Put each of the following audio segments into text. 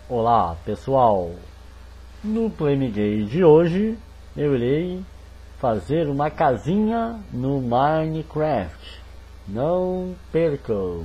Olá pessoal, no Playmaker de hoje eu irei fazer uma casinha no Minecraft. Não percam!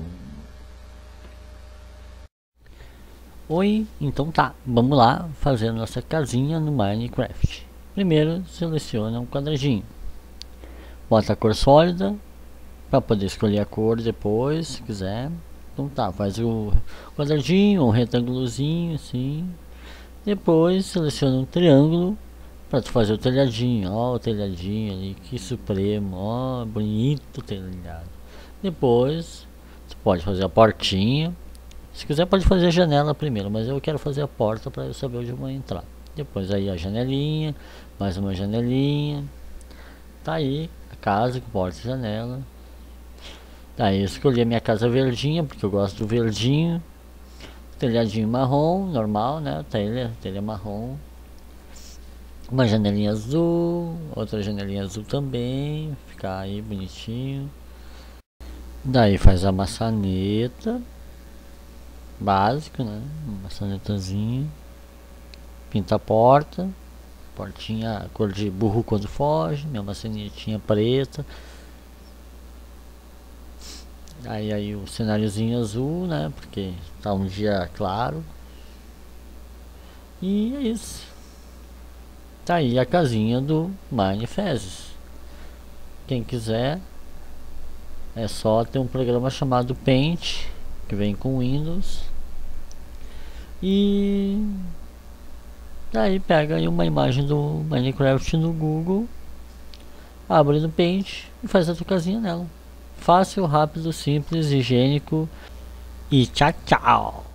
Oi, então tá, vamos lá fazer nossa casinha no Minecraft. Primeiro seleciona um quadradinho, bota a cor sólida para poder escolher a cor depois, se quiser. Então tá, faz o quadradinho, um retângulozinho assim. Depois seleciona um triângulo para tu fazer o telhadinho. Ó, o telhadinho ali, que supremo, ó, bonito telhado. Depois tu pode fazer a portinha. Se quiser pode fazer a janela primeiro, mas eu quero fazer a porta para eu saber onde eu vou entrar. Depois aí a janelinha, mais uma janelinha. Tá aí a casa com porta e janela. Daí eu escolhi a minha casa verdinha, porque eu gosto do verdinho. Telhadinho marrom, normal, né? Telha marrom. Uma janelinha azul, outra janelinha azul também. Ficar aí bonitinho. Daí faz a maçaneta. Básico, né? Uma maçanetazinha. Pinta a porta. Portinha cor de burro quando foge. Minha maçanetinha preta. Aí o cenáriozinho azul, né? Porque tá um dia claro. E é isso. Tá aí a casinha do Minefezes. Quem quiser, é só ter um programa chamado Paint, que vem com Windows. E daí pega aí uma imagem do Minecraft no Google, abre no Paint e faz a tua casinha nela. Fácil, rápido, simples, higiênico e tchau, tchau!